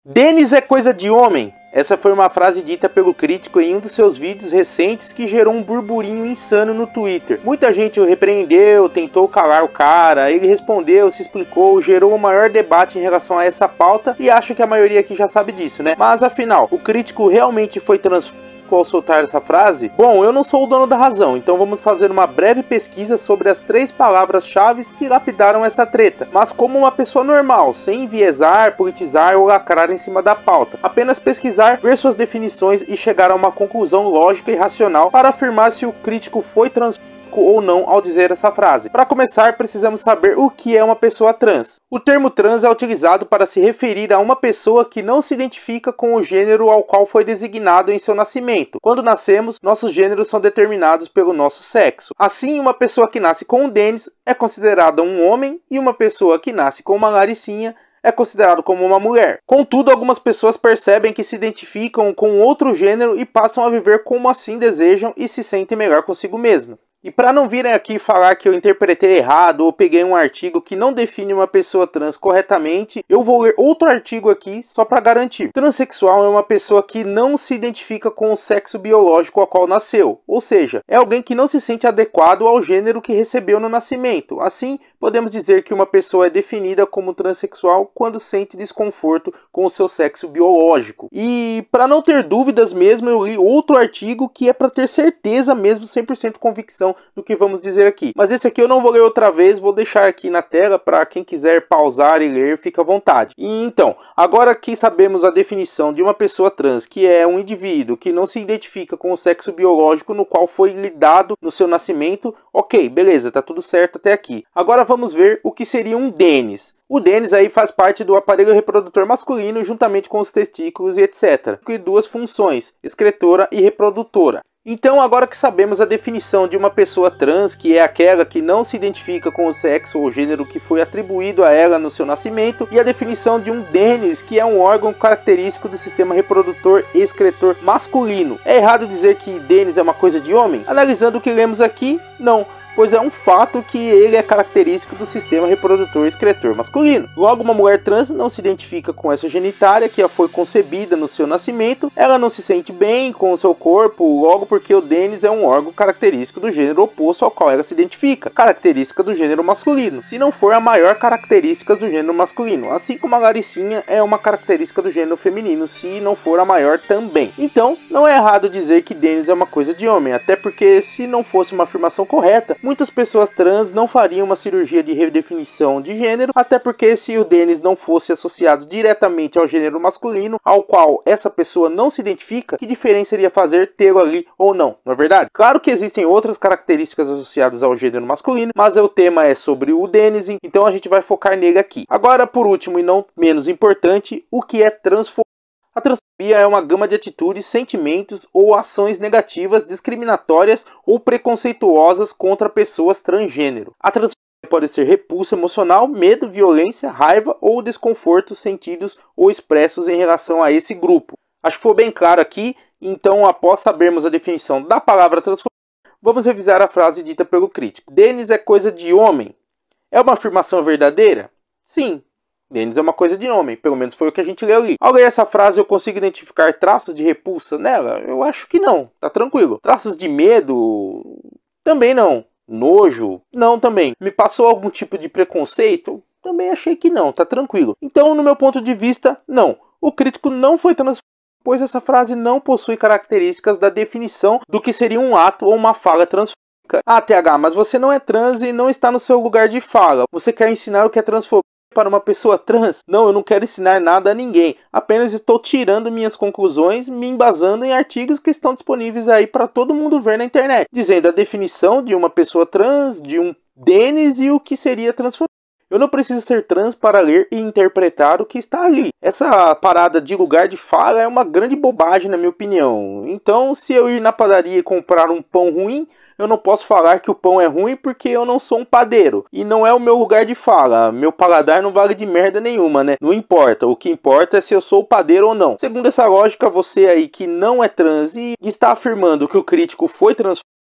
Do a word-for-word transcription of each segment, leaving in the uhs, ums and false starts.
Denis é coisa de homem? Essa foi uma frase dita pelo crítico em um dos seus vídeos recentes que gerou um burburinho insano no Twitter. Muita gente o repreendeu, tentou calar o cara, ele respondeu, se explicou, gerou um maior debate em relação a essa pauta e acho que a maioria aqui já sabe disso, né? Mas afinal, o crítico realmente foi transformado ao soltar essa frase? Bom, eu não sou o dono da razão, então vamos fazer uma breve pesquisa sobre as três palavras-chave que lapidaram essa treta, mas como uma pessoa normal, sem enviesar, politizar ou lacrar em cima da pauta. Apenas pesquisar, ver suas definições e chegar a uma conclusão lógica e racional para afirmar se o crítico foi transformado ou não ao dizer essa frase. Para começar, precisamos saber o que é uma pessoa trans. O termo trans é utilizado para se referir a uma pessoa que não se identifica com o gênero ao qual foi designado em seu nascimento. Quando nascemos, nossos gêneros são determinados pelo nosso sexo. Assim, uma pessoa que nasce com um Denis é considerada um homem e uma pessoa que nasce com uma Laricinha é considerado como uma mulher. Contudo, algumas pessoas percebem que se identificam com outro gênero e passam a viver como assim desejam e se sentem melhor consigo mesmas. E para não virem aqui falar que eu interpretei errado ou peguei um artigo que não define uma pessoa trans corretamente, eu vou ler outro artigo aqui só para garantir. Transsexual é uma pessoa que não se identifica com o sexo biológico ao qual nasceu, ou seja, é alguém que não se sente adequado ao gênero que recebeu no nascimento. Assim, podemos dizer que uma pessoa é definida como transexual quando sente desconforto com o seu sexo biológico. E para não ter dúvidas mesmo, eu li outro artigo que é para ter certeza mesmo, cem por cento convicção do que vamos dizer aqui. Mas esse aqui eu não vou ler outra vez, vou deixar aqui na tela para quem quiser pausar e ler, fica à vontade. E então, agora que sabemos a definição de uma pessoa trans, que é um indivíduo que não se identifica com o sexo biológico no qual foi lidado no seu nascimento, ok, beleza, tá tudo certo até aqui. Agora vamos ver o que seria um Denis. O Denis aí faz parte do aparelho reprodutor masculino juntamente com os testículos e etcétera. E duas funções, excretora e reprodutora. Então, agora que sabemos a definição de uma pessoa trans, que é aquela que não se identifica com o sexo ou gênero que foi atribuído a ela no seu nascimento, e a definição de um Denis, que é um órgão característico do sistema reprodutor e excretor masculino. É errado dizer que Denis é uma coisa de homem? Analisando o que lemos aqui, não. Pois é um fato que ele é característico do sistema reprodutor e excretor masculino. Logo, uma mulher trans não se identifica com essa genitália que foi concebida no seu nascimento, ela não se sente bem com o seu corpo, logo porque o Denis é um órgão característico do gênero oposto ao qual ela se identifica, característica do gênero masculino, se não for a maior característica do gênero masculino, assim como a Laricinha é uma característica do gênero feminino, se não for a maior também. Então, não é errado dizer que Denis é uma coisa de homem, até porque se não fosse uma afirmação correta, muitas pessoas trans não fariam uma cirurgia de redefinição de gênero, até porque se o Denis não fosse associado diretamente ao gênero masculino, ao qual essa pessoa não se identifica, que diferença iria fazer tê-lo ali ou não, não é verdade? Claro que existem outras características associadas ao gênero masculino, mas o tema é sobre o Denis, então a gente vai focar nele aqui. Agora, por último e não menos importante, o que é transfobia? A transfobia é uma gama de atitudes, sentimentos ou ações negativas, discriminatórias ou preconceituosas contra pessoas transgênero. A transfobia pode ser repulsa emocional, medo, violência, raiva ou desconforto sentidos ou expressos em relação a esse grupo. Acho que foi bem claro aqui, então após sabermos a definição da palavra transfobia, vamos revisar a frase dita pelo crítico. Denis é coisa de homem. É uma afirmação verdadeira? Sim. Denis é uma coisa de homem, pelo menos foi o que a gente leu ali. Ao ler essa frase eu consigo identificar traços de repulsa nela? Eu acho que não, tá tranquilo. Traços de medo? Também não. Nojo? Não também. Me passou algum tipo de preconceito? Também achei que não, tá tranquilo. Então, no meu ponto de vista, não. O crítico não foi transformado, pois essa frase não possui características da definição do que seria um ato ou uma fala transfóbica. Ah, T H, mas você não é trans e não está no seu lugar de fala. Você quer ensinar o que é transfobia para uma pessoa trans? Não, eu não quero ensinar nada a ninguém. Apenas estou tirando minhas conclusões, me embasando em artigos que estão disponíveis aí para todo mundo ver na internet, dizendo a definição de uma pessoa trans, de um Denis e o que seria transfobia. Eu não preciso ser trans para ler e interpretar o que está ali. Essa parada de lugar de fala é uma grande bobagem na minha opinião. Então, se eu ir na padaria e comprar um pão ruim, eu não posso falar que o pão é ruim porque eu não sou um padeiro. E não é o meu lugar de fala. Meu paladar não vale de merda nenhuma, né? Não importa. O que importa é se eu sou o padeiro ou não. Segundo essa lógica, você aí que não é trans e está afirmando que o crítico foi transformado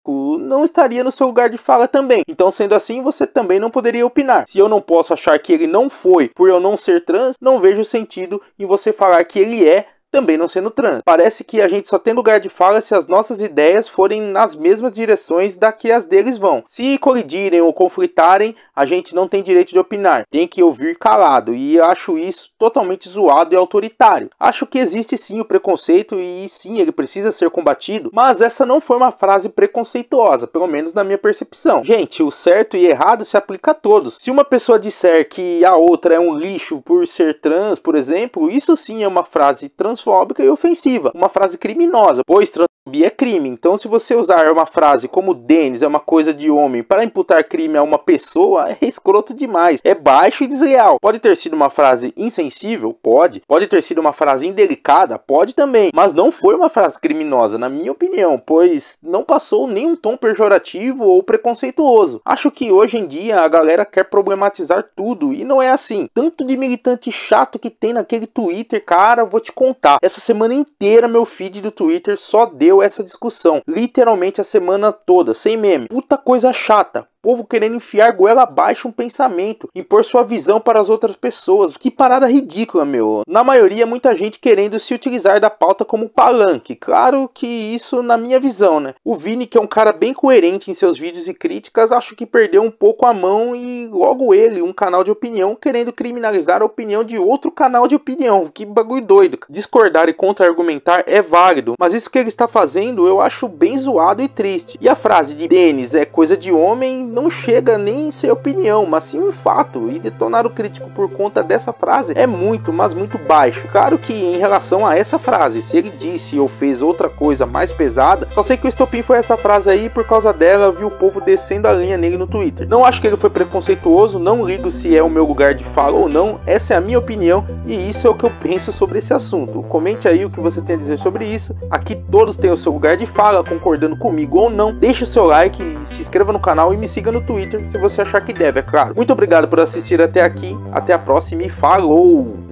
não estaria no seu lugar de fala também. Então, sendo assim, você também não poderia opinar. Se eu não posso achar que ele não foi por eu não ser trans, não vejo sentido em você falar que ele é, também não sendo trans. Parece que a gente só tem lugar de fala se as nossas ideias forem nas mesmas direções da que as deles vão. Se colidirem ou conflitarem, a gente não tem direito de opinar. Tem que ouvir calado, e acho isso totalmente zoado e autoritário. Acho que existe sim o preconceito e sim, ele precisa ser combatido, mas essa não foi uma frase preconceituosa, pelo menos na minha percepção. Gente, o certo e errado se aplica a todos. Se uma pessoa disser que a outra é um lixo por ser trans, por exemplo, isso sim é uma frase transfóbica e ofensiva, uma frase criminosa, pois transfobia é crime. Então, se você usar uma frase como Denis é uma coisa de homem para imputar crime a uma pessoa, é escroto demais, é baixo e desleal. Pode ter sido uma frase insensível? Pode. Pode ter sido uma frase indelicada? Pode também. Mas não foi uma frase criminosa, na minha opinião, pois não passou nenhum tom pejorativo ou preconceituoso. Acho que hoje em dia a galera quer problematizar tudo e não é assim. Tanto de militante chato que tem naquele Twitter, cara, vou te contar. Essa semana inteira meu feed do Twitter só deu essa discussão. Literalmente a semana toda, sem meme. Puta coisa chata. Povo querendo enfiar goela abaixo um pensamento, impor sua visão para as outras pessoas. Que parada ridícula, meu. Na maioria, muita gente querendo se utilizar da pauta como palanque. Claro que isso na minha visão, né? O Vini, que é um cara bem coerente em seus vídeos e críticas, acho que perdeu um pouco a mão e logo ele, um canal de opinião, querendo criminalizar a opinião de outro canal de opinião. Que bagulho doido. Discordar e contra-argumentar é válido, mas isso que ele está fazendo eu acho bem zoado e triste. E a frase de Denis é coisa de homem não chega nem em ser opinião, mas sim um fato, e detonar o crítico por conta dessa frase é muito, mas muito baixo. Claro que em relação a essa frase, se ele disse ou fez outra coisa mais pesada, só sei que o estopim foi essa frase aí, e por causa dela eu vi o povo descendo a linha nele no Twitter. Não acho que ele foi preconceituoso, não ligo se é o meu lugar de fala ou não, essa é a minha opinião e isso é o que eu penso sobre esse assunto. Comente aí o que você tem a dizer sobre isso. Aqui todos têm o seu lugar de fala, concordando comigo ou não. Deixe o seu like, se inscreva no canal e me siga no Twitter se você achar que deve, é claro. Muito obrigado por assistir até aqui, até a próxima e falou!